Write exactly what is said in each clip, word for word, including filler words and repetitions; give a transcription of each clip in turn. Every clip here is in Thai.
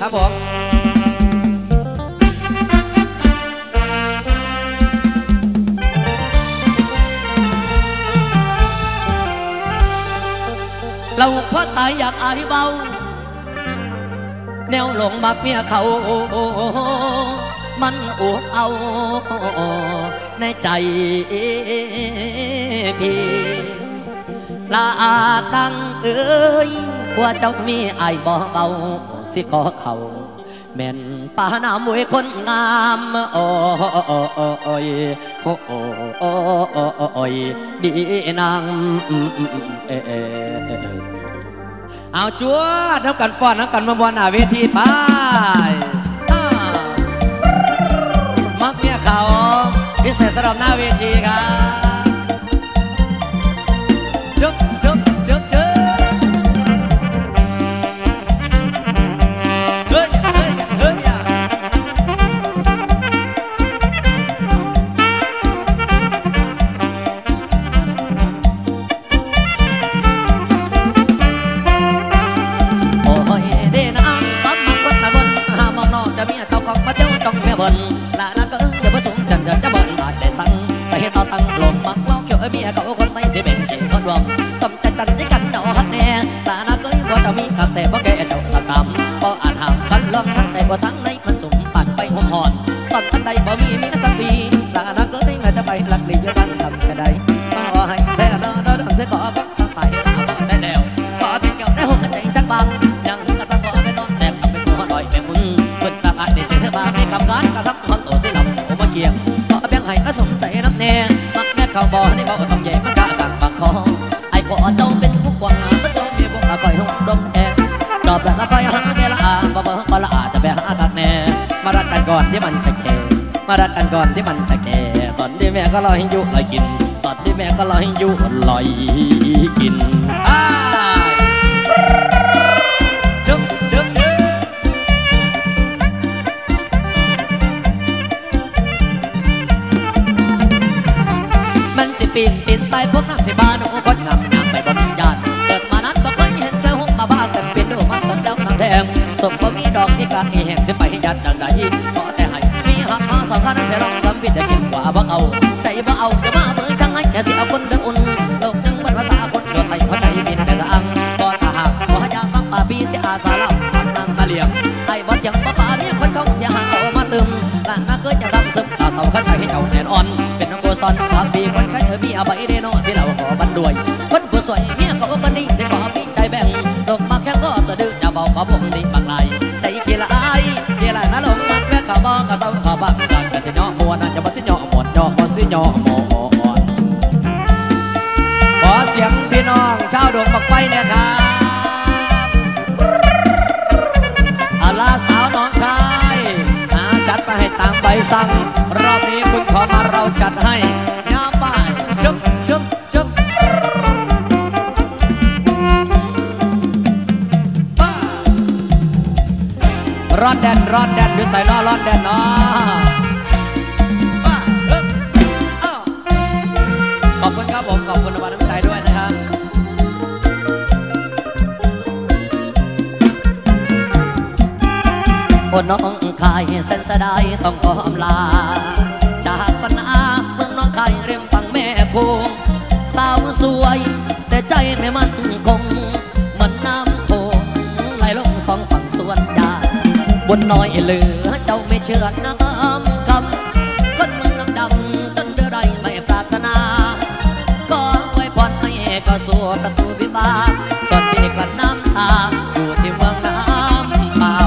ครับผมเราพ่อตายอยากอายเบาแนวหลงบักเมียเขามันอุกเอาในใจพี่ลาดังเอ้ยกว่าเจ้ามีไอ้บ่เบาสิขอเขาแม่นปานามวยคนงามโอ้ยโอ้ยดีนางเอาจัวเท่ากันฟ้อนเท่ากันมาบนหน้าเวทีไปมักเมียเขาพิเศษสำหรับหน้าเวทีครับจุ๊บจุ๊บจุ๊บจุ๊บเฮ้ยเฮ้ยเฮ้ยโอ้ยเด่นอ่างปั๊บมันก็ตะบนหามองนอกจะมีเต่าของมาเจ้าจ้องแม่บนละนักก็อย่าผสมจันจะบนบาดได้สั่งแต่เห็นต่อตั้งหลงมักเล่าเขียวเมียเขาคนไม่เสียเป็นจริงก็รวมสมจันจันที่กันเจ้าฮักแน่ละนักก็ว่าจะมีขับแต่เพราะแกเจ้าสักกรรมเพราะอ่านห้ามกันลองทั้งใจบ่ทั้งในมันสุ่มปั่นไปหอมหอนตอนทันใดบ่มีมีนักปีละนักก็ไม่จะไปหลักหลีอยู่กันทำกันใดก็ให้แท้เดินเดินเสียก่อก็ตั้งใส่ตาบ่ใจแนวขอเป็นเกี่ยวได้หัวใจจักบางยังกระสับกระส่ายไปนอนแตกกับเป็นหัวลอยเป็นคุณคนตาบาดเด็ดเธอบ้าไม่กำการกระทับคนโตสิหลับโอมาเกี่ยงขอเพียงให้ก็สมใจน้ำแน่มักแม่เขาบ่ให้บ่ต้องใหญ่มันกะกังบังคอไอ้ขอเจ้าเป็นผู้กว้างก็ต้องมีพวกอาก้อยห้องดมแอกจอบแล้วอาก้อยหาแกละอาบ่บ่บ่ละอาจะไปหากันแน่มารักกันก่อนที่มันจะแก่มารักกันก่อนที่มันจะแก่ตอนที่แม่ก็รอให้ยุลอยกินตอนที่แม่ก็รอให้ยุลอยกินจุ๊บจุ๊บจุ๊บมันสิปีนปีนไปพวกนักสิบาหนูคนงามงามไปบนยานเกิดมานั้นบ่เคยเห็นแค่หงมาบ้ากันเป็นดูมันคนแล้วนางแดงสมก็มีดอกที่กลางอีแห่งที่ไปยัดดังใดขอแต่ให้มีหักหาสองข้างนั้นเสียลองทำวิทย์จะกินกว่าบ่เอาใจบ่เอาจะมาเบิ่งจังไงอย่าสิเอาคนเดินอุ่นโลกยังเหมือนภาษาคนโดนไต่หัวใจบินแต่ละอังบ่ตาหากบ่หายามักป่าบีเสียอาสาลับนางมาเลี้ยงไอ้บ่เถียงบ่ป่ามีคนเขาเสียหาเอามาตึมหลานน่าเกิดจะทำซึมตาเสาขันใจให้เจ้าแน่นอ่อนเป็นน้องโกซอนป่าบีคนใครเธอมีอภัยเดโนสิเราขอบันด้วยคนผู้สวยเมียเขาก็บันนี้สิขอมีใจแบ่งดอกมาแค่ก็ตัวดื้อจะเบาขอผมดีบางไรใจเขียละอายเขียละน่าหลงมักแม่เขาบอกก็ต้องขอบังกันกันสิเนาะมัวนั่นอย่ามาสิเนาะหมดเนาะมาสิเนาะหมดขอเสียงพี่น้องชาวดวงบักไฟเนี่ยครับอาลาสาวน้องชายจัดไปให้ตามใบสั่งรอบนี้คุณขอมาเราจัดให้ยาบ้านจุ๊บจุ๊บจุ๊บร้อนแดนร้อนแดนอยู่ใส่ล้อร้อนแดนเนาะขอบคุณครับผมขอบคุณน้ำใจด้วยนะครับคนน้องคายเส้นสะได้ต้องขออำลาจากปัญหาเมืองน้องคายเรียมฝั่งแม่คงสาวสวยแต่ใจไม่มั่นคงเหมือนน้ำโขงไหลลงสองฝั่งสวนยาบนน้อยเหลือเจ้าไม่เชื่อน้ำคำคนเมืองน้ำดำต้นเดือดใดไม่ปรารถนาก็ไว้พรให้ก็สู้ประตูวิบากส่วนพี่กลั้นน้ำตาอยู่ที่เมืองน้ำเปล่า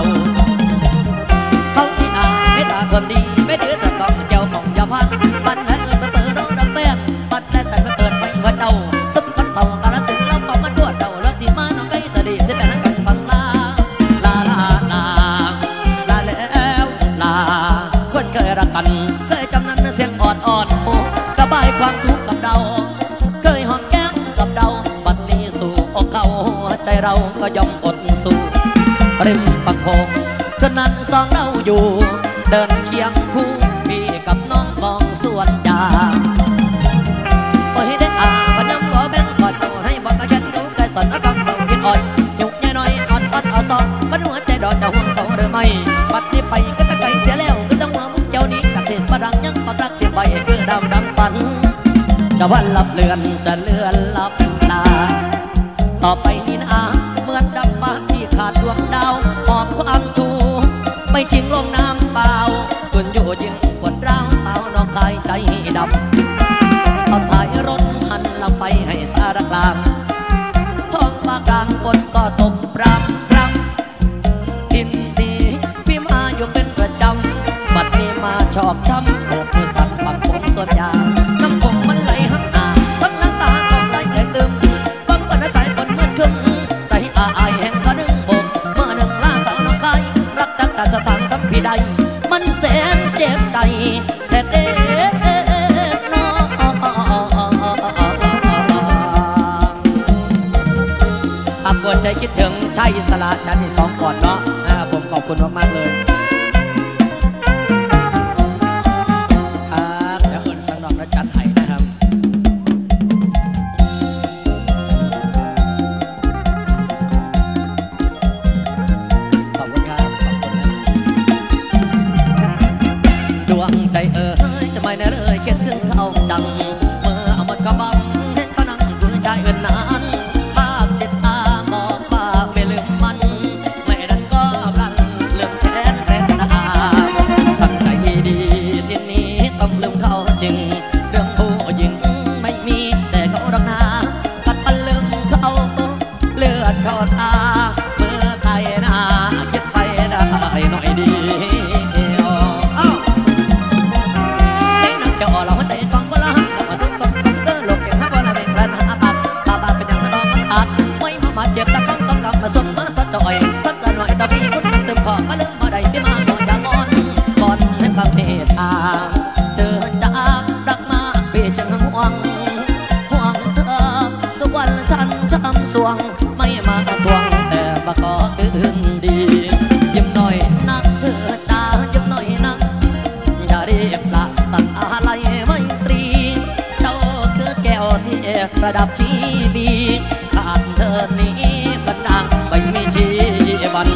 คนดีไม่ดื้อแต่ต้องเจ้าของยาพันบันให้เงินมาเติร์ดดังเต้นบันได้ใส่มาเติร์ดไปหัวเจ้าสมกันเสาการละสินแล้วปองมันดวดเดาแล้วที่มาน้องไก่ตะดีเสียแต่นั้นกันสั่งลาลาลาลาลาแล้วลาคนเคยรักกันเคยจำนั้นเสียงอ่อนอ่อนโอ้ระบายความทุกข์กับเราเคยหอมแก้มกับเราบัดนี้สู่อกเขาใจเราก็ยอมอดสู้ริมปากโขงคืนนั้นสองเราอยู่เดินเคียงคู่พี่กับน้องมองสวนยางโอ้ยเด็กอ่าบันยังบ่แบ่งก่อนเอาให้บอกตะแคงดูไก่สอนนักฟังเบากินอ่อยหยุกใหญ่น้อยอ่อนอ่อนเอาซองบันหัวใจดอกจะห่วงเขาเดิมจะวันลับเลือนจะเลือนลับตาต่อไปนี้นะเหมือนดับฟ้าที่ขาดดวงดาวมอบความทุกข์ไม่ทิ้งลงน้ำเปล่าคุณอยู่ยิ่งปวดร้าวสาวน้องกายใจดำตอนท้ายรถหันลำไปให้สารกลางท้องฟ้ากลางฝนก็ตกพรำพรำทินตีพี่มาอยู่เป็นประจำบัดนี้มาชอบช้ำโบกมือสั่งฝังผมส่วนยาน้ำคงมันไหลหักหน้าทั้งน้ำตาของไหลไหลตึมบังวันสายฝนมืดครึ้มใจอาอายแห่งขาหนึ่งโบกเมื่อหนึ่งล่าสาวน้องคายรักจักกาสถานทำพี่ใดมันแสนเจ็บใจแต่เด็กน้องอักกดใจคิดถึงชายอิสระชั้นที่สองก่อนเนาะผมขอบคุณมากๆเลยครับเดี๋ยวเอิญสังดอกและจัดให้นะครับขอบคุณครับขอบคุณนะดวงใจเอ๋ยจะไม่แน่เลยคิดถึงเขาจังเมื่อเอาหมดกระบังเห็นเขานั่งคุยใจเอิญนานภาพติดตามองปากไม่ลืมมันไม่ดันก็รันลืมแทนแสนนานตั้งใจดีทีนี้ต้องลืมเขาจริงเรื่องผู้หญิงไม่มีแต่เขารักนากัดปันลืมเขาเลือดเข้าตาเมื่อไทยนาคิดไปได้หน่อยดีเราไม่ได้กองก็ละแต่มาสู้กันก็หลบเก็บหน้าว่าเราเป็นแฟนหาปากตาบาเป็นอย่างน้องมันอาจไม่มามาเจ็บตะคำต้องกำมาส่งมาสักจ่อยสักละหน่อยตาพี่คนเติมขอมาเริ่มมาได้ที่มาก่อนอย่างอ่อนก่อนให้คำเทศอาเจอจากรักมาพี่จึงห่วงห่วงเธอทุกวันฉันช้ำสวงไม่มาทวงแต่มาขอคืนดียิ้มหน่อยนักเธอจ้ายิ้มหน่อยนักอย่าเรียบละตัดอะไรไม่ตรีเจ้าคือแก้วที่ประดับชีวีขาดเธอนี้บันดังไม่มีชีวัน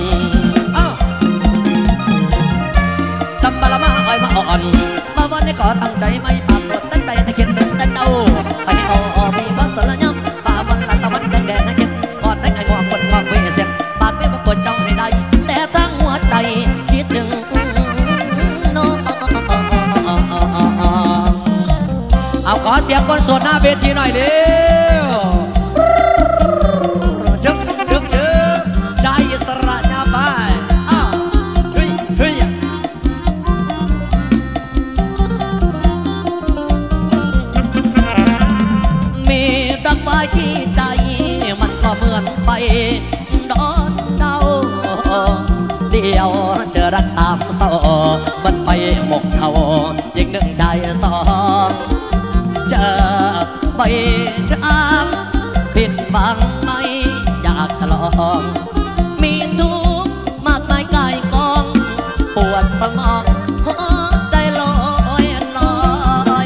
ทำบาลมาอ้อยมาอ่อนมาวันนี้ขอตั้งใจไม่ปากกดตั้งใจให้คิดถึงแต่เจ้าให้เอาออกมีบ้านสละย้ำป่าวันละตะวันแดงแดงให้คิดกอดได้ไอ้หัวคนความเวเสียงปากไม่ปรากฏเจ้าให้ได้แต่ทั้งหัวใจคิดถึงน้องเอาขอเสียงคนโสดหน้าเวทีหน่อยเร็วชึบชึบชึบใจอิสระหน้าไปอ้าวเฮ้ยเฮ้ยมีรักไว้ที่ใจมันก็เหมือนไปดอนเดาเดียวเจอรักสามเศร้ามันไปหมกเท่ายิ่งหนึ่งใจสองเจอใบร้างผิดบังไม่อยากทะลองมีทุกข์มากมายกายกองปวดสมองหัวใจลอยลอย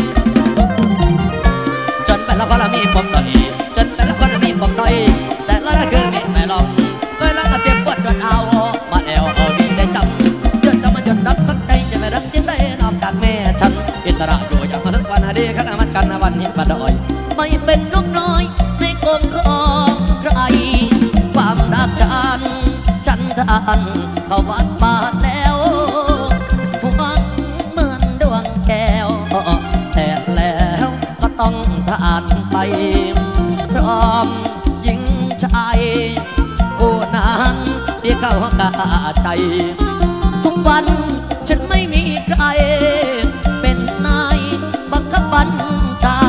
จนไปแล้วก็ละมีปมด้อยจนไปแล้วก็ละมีปมด้อยแต่ละคือมีไม่ลองเคยแล้วก็เจ็บปวดจนเอามาแอวเอาดีได้จำจนจะมาจนรักตั้งใจจะไม่รักจริงได้นอกจากแม่ฉันอิสระอยู่อย่างมาทุกวันดีขณะมันกันวันหินมาดอยไม่เป็นนกน้อยในกลมของใครความรักฉันฉันทานเข้าวัดบาดแล้วหวังเหมือนดวงแก้วแต่แล้วก็ต้องทานไปพร้อมยิงชายผู้นั้นที่เข้ากาใจทุกวันฉันไม่มีใครเป็นนายบังคับบัญชา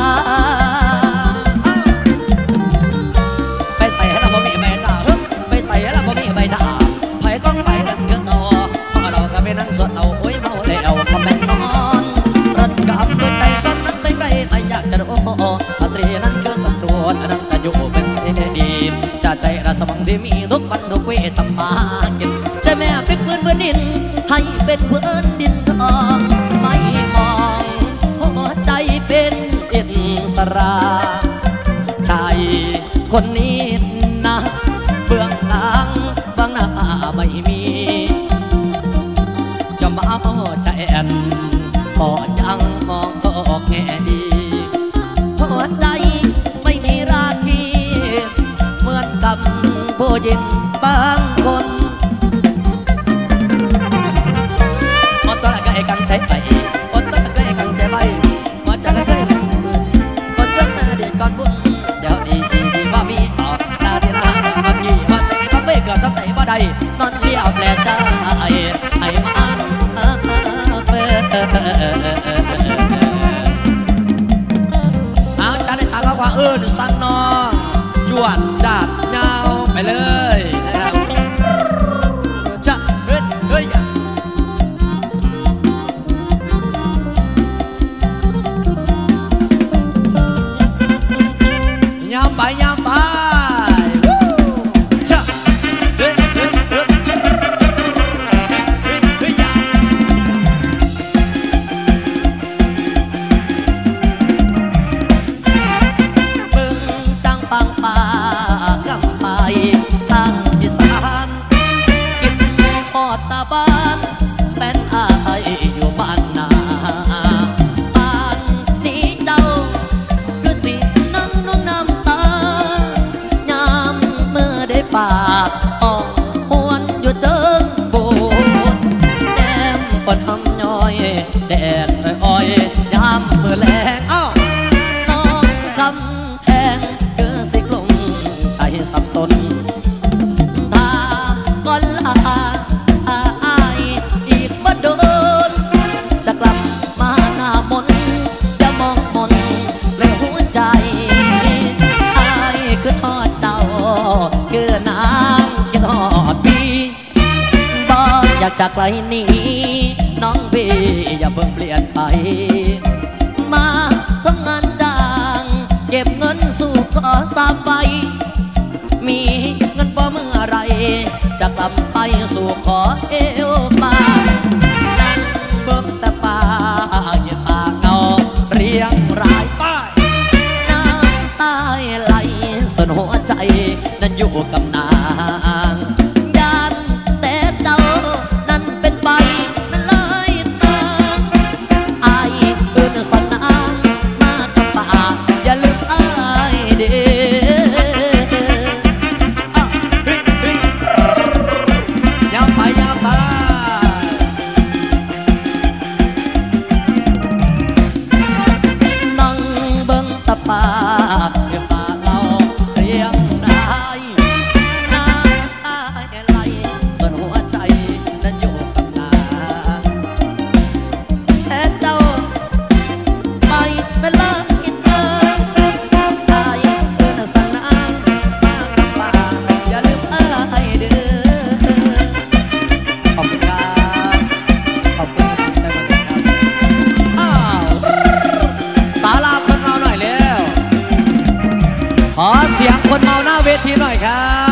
ไปใส่ให้เราบ่มีใบด่าไปใส่ให้เราบ่มีใบด่าไผ่ก้องไปนั่งเยอะเอาพอเราก็ไปนั่งสดเอาโอ้ยเมาแล้วก็แม่นอนรัดกับตัวใจก็นั้นไปไกลไม่อยากจะรู้อัตรีนั้นคือสัตว์อันนั้นก็อยู่เป็นเสดีจะใจระสมองที่มีทุกปันทุกเวทำมากินใจแม่เป็นเพื่อนเพื่อนดินให้เป็นเพื่อนดินทองไม่มองหัวใจเป็นอิสระชายคนนี้นะเบื้องหลังบางหน้าไม่มีจะมาใจแอนพอยังมองก็แง่ดีผู้หญิงบางคนอดตัวละก็ให้กันใจไปอดตัวละก็ให้กันใจไปมาจากละก็ให้กันมือคนเรื่องหน้าเด็กก่อนบุญเดี๋ยวดีดีดีว่ามีขอตาดีละบางทีว่าใจพักเบ้เกิดตั้งใจว่าใดนอนเลี้ยวแปลใจไอ้มาเฟ้เอาจะได้ตามว่าเออสั่งน้องจวดจัดเงาไปเลยนะครับจะเฮ้ยเฮ้ยยามไปยามไปจะเฮ้ยเฮ้ยเฮ้ยเฮ้ยเฮ้ยมึงจังปังปากำไปทางอีสานกินหอดตาบ้านเป็นอายอยู่บ้านนาบ้านนี้เจ้าคือสินั่งน้องน้ำตายามเมื่อได้ปากออกหวนอยู่เจิงโบดแนมฝนทำย้อยแดดอ้อยยามเมื่อแรงอ้าวน้องคำแพงคือสิกลงใจสับสนถ้าก่อนลาอายอีกบ่โดนจะกลับมาหน้ามนจะมองมนเลยหัวใจอายคือทอดเจ้าคือนางคือทอดพี่บอกอยากจากไกลนี้น้องพี่อย่าเพิ่งเปลี่ยนไปมาทำงานจ้างเก็บเงินสู่ก่อสร้างไปมีเงินพอเมื่อไรจะกลับไปสู่ขอเอวตานั่งเบิ่งแต่ป่าอย่าปากเนาเรียงรายป้ายน้ำตาไหลส่วนหัวใจนั้นอยู่กับนางยานแต่เจ้านั้นเป็นใบนั้นเลยตามอายอื่นสนางมากับป่าอย่าลืมอายเด้อยาวไปยาวไปนั่งเบิ่งตะปาเดี๋ยวป่าเราเรียงรายน้ำตาไหลส่วนหัวใจนั้นอยู่กับนางแต่เจ้าไปเป็นเลิกกินเดิมอายเอิ้นสั่งนางมากับป่าอย่าลืมอายเด้อขอบคุณครับขอบคุณที่ใช้บริการครับอ้าวศาลาคนเมาหน่อยเร็วขอเสียงคนเมาหน้าเวทีหน่อยครับ